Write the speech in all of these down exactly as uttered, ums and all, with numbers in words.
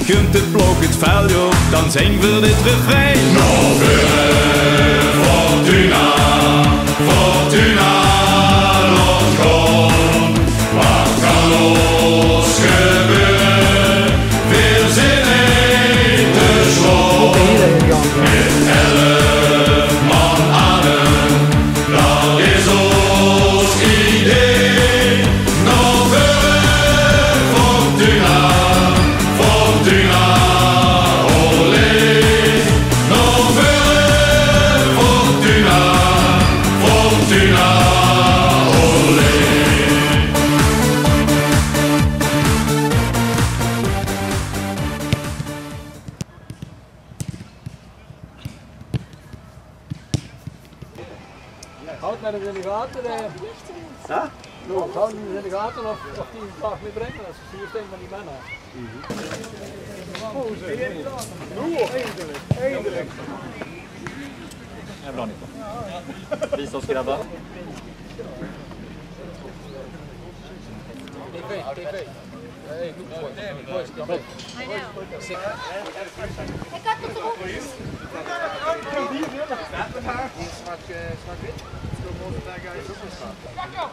Kunt de ploeg het veld op, dan zingen we dit refrein. Nog weer Fortuna, Fortuna, lot gewoon. Wat kan ons gebeuren? Veel zin in de school. Met elf man adem, dat is ons idee. Nog weer Fortuna, Fortuna, olé. Nog weer Fortuna, Fortuna, olé. Houd met hem in de gaten. Ja? No, houd hem in de gaten of, of die een vraag mee brengen. Dat is hier tegen van die mannen. Oh, zeg. Eindelijk, eindelijk. Ja, bra Nico. Biståndsgrabbar. T V, T V. Hey, goed boy. Boys, T V. I know. Ik had het erop. Zwart-wit. Zo mooi dat hij is opgestaan.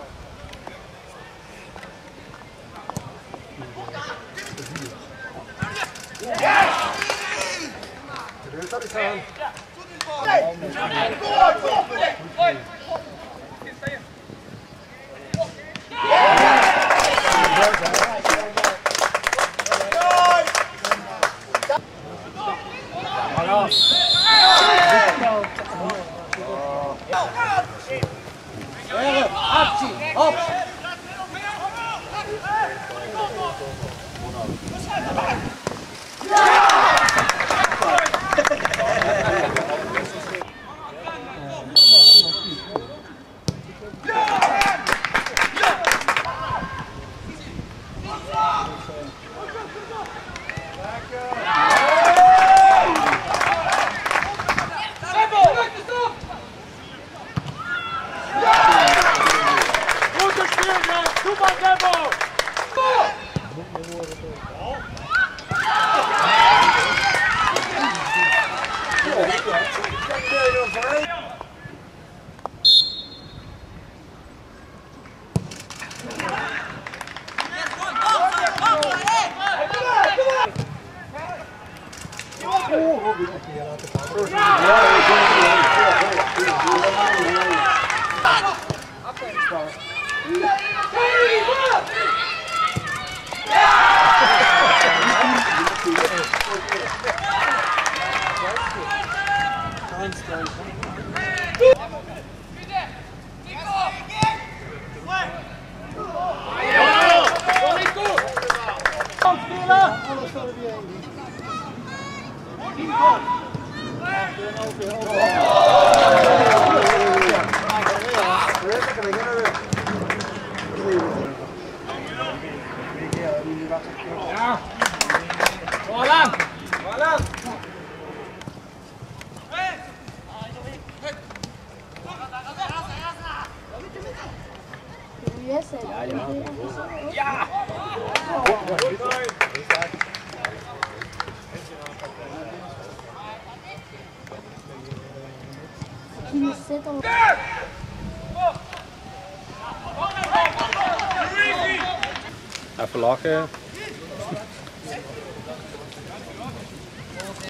Dat is aan. Actie, op! Ja! Hier zit al. Even lachen.